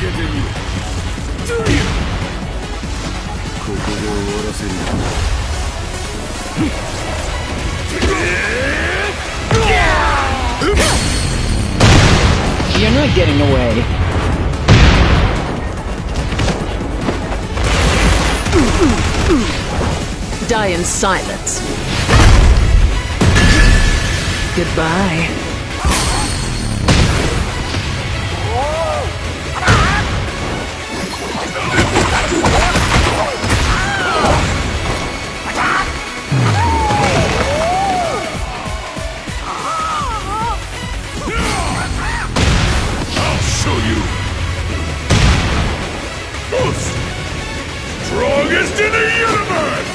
けてみろ。ここで終わらせる。 You're not getting away. Die in silence. Goodbye. Strongest in the universe!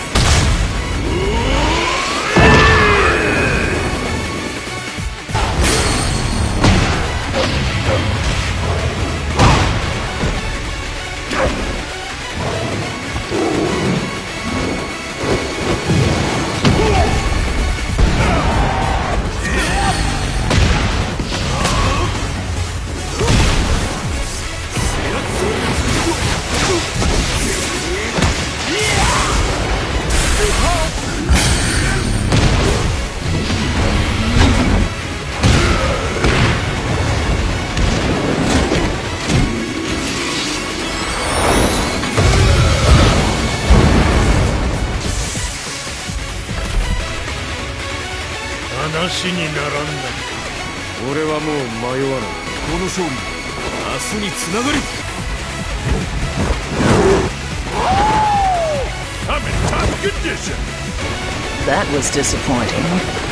話にならんな。俺はもう迷わない。この勝利明日につながる。I'm in top condition. That was disappointing.